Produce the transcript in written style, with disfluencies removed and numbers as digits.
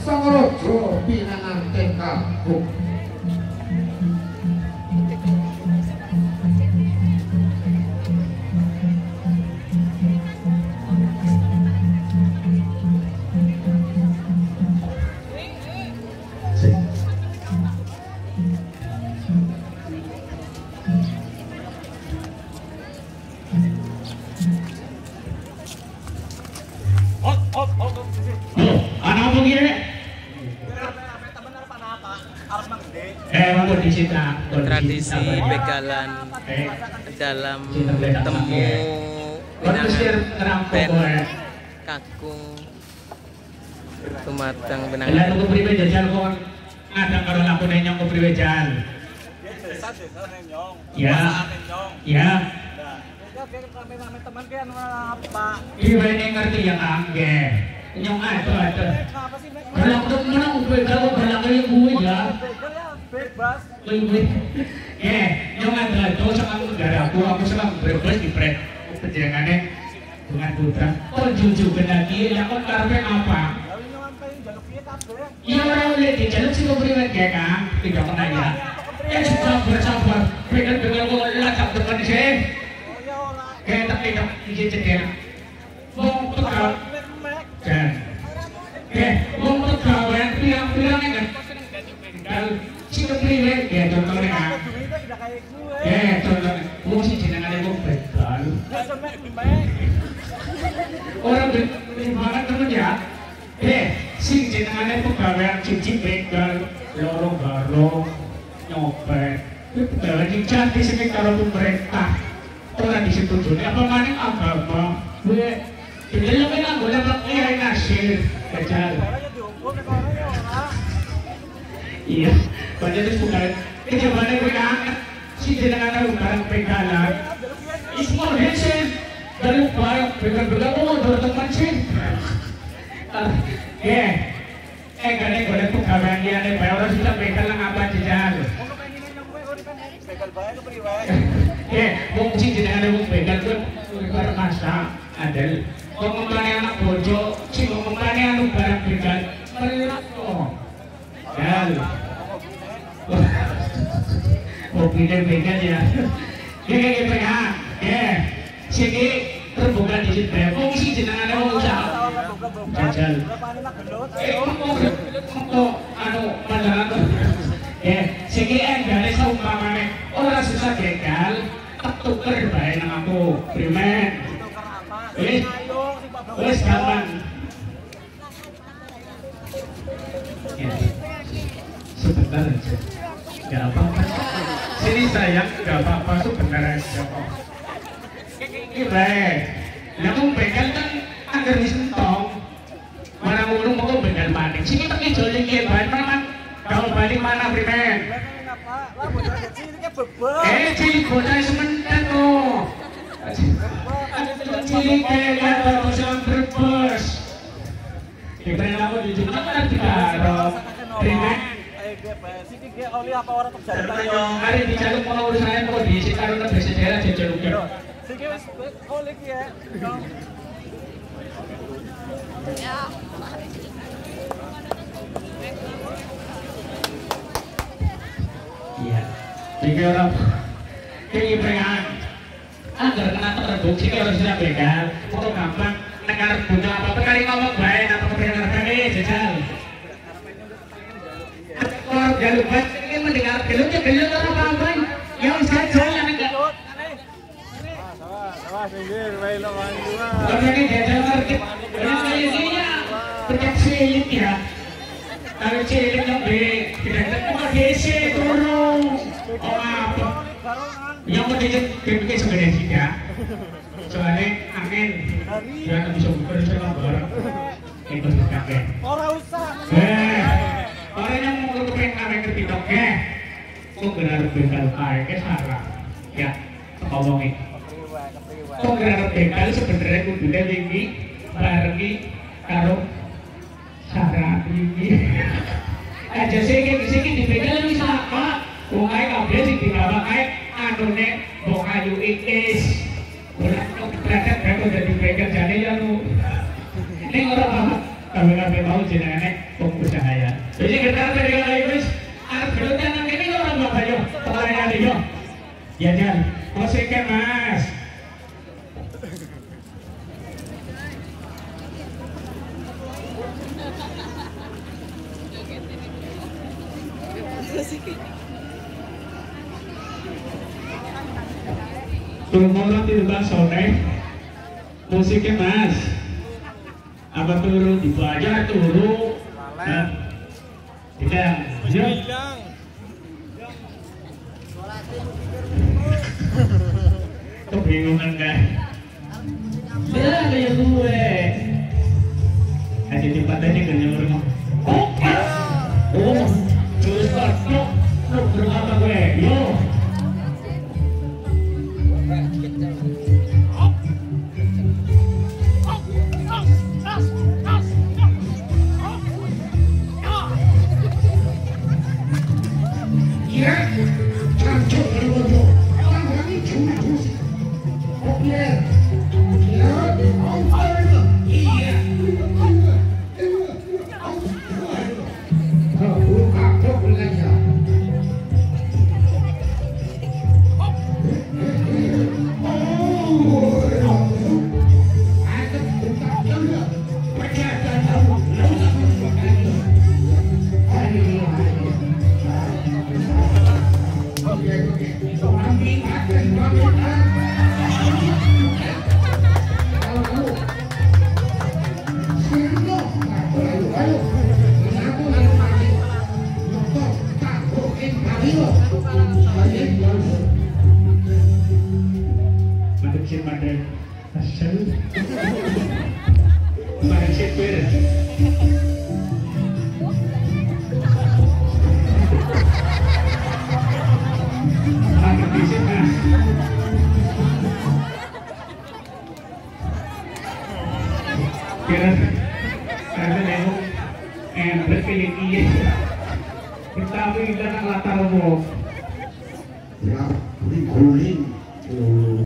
Sangaraja pinanganten kabuk. Tradisi begalan dalam temu pinangan pen kakung tumateng benang. Lan ku priwe jajal kok ngadang karo aku nenyong ku priwe jal. Ya. Ya. Rame-rame teman ki anu apa? Iwe ngerti yang angge. Nyong ada. Kalau tuh menang gue kalau balang kali gue ya. Bebas. Gue. Nyong ada tuh sama negara aku sama berbes di pret. Perjangannya dengan putra. Oh jujur benar dia yang kon karepe apa? Iya orang lihat di jalur sih kepriwe ya Kang. Tidak pernah ya. Sudah bersabar. Dengan gue lacak depan sih. Kayak tak ije cedera. Mau tukar. Dan mau tukar pirang-pirang kan. Kalau si kepriwe ya contohnya Kang. Contohnya. Mau si jenengan itu begal. Orang banget temen ya. Sing jenengan itu pegawai cici begal, lorong garong, nyopet. Pegawai jadi sini kalau pemerintah. Orang disetujui apa maning agama gue tidak lebih anggota pakai nasir kejar iya banyak itu bukan kejabaannya gue angkat si jenengan ada barang pegalan ismor hensen dari barang pegal-pegal udah teman sih kadang gue ada pegawai dia ada orang sudah pegalan apa jajan fungsi jenengan ada begal tuh barang masa ada ngomongane anak bojo si ngomongane anu barang begal merilat kok dan pindah begal ya sini terbuka di situ fungsi jenengan ada usaha jajal anu pandangan sini dari saumpamane orang susah begal tak tuker bae nang aku primen wis gampang sebentar aja gak apa-apa sini sayang gak apa-apa sebentar aja kok ini baik namun begal kan agar disentong mana ngulung mau begal maning sini tak ngejolin ya bahan mana kalau balik mana primen cilik bocah sementan tuh cilik kayak baru sama berbes diberi aku jujur kan digarap primen hari di jalur mau urusannya mau diisi karena bisa daerah di jalur iya jika orang keinginan agar kena terbukti kalau sudah begal untuk gampang negara butuh apa-apa kali ngomong baik apa kebenaran ini jajal kalau jalur baik ingin mendengar gelutnya gelut apa-apa yang saja yang enggak karena ini jajal market yang isinya berkat silit ya kalau cilik yang tidak ketemu DC turun apa yang mau dibikin sebenarnya juga soalnya angin jangan bisa bersama bareng itu kakek orang usah orang yang mau kepengen angin kepitok kok benar begal kayak salah ya ngomongin kok benar begal sebenarnya kudunya tinggi barengi karo Sarah ini aja segi dipegang bisa apa bungai kabel sih dibawa kayak anune bokayu ikis berangkat udah dipegang jadi ya lu ini orang apa kami mau jenengannya pengusaha Ya Jan, kosikan Mas. Tunggu tidak sore. Musiknya Mas. Apa turu dibaca turu? Tidak. Hilang. Kebingungan kan? Ya kayak gue. Ada di pantai kan yang rumah. Oh, terus lo berapa gue? Yo. Ya, cancok berbodoh. Tangan cuma terus. Oke. Ya, iya. Buka kok aja. Manusia pada asal manusia beres. Makan di sana. Kira karena nengok berpilih iya. Kita beri latar umum. Ya, kuling.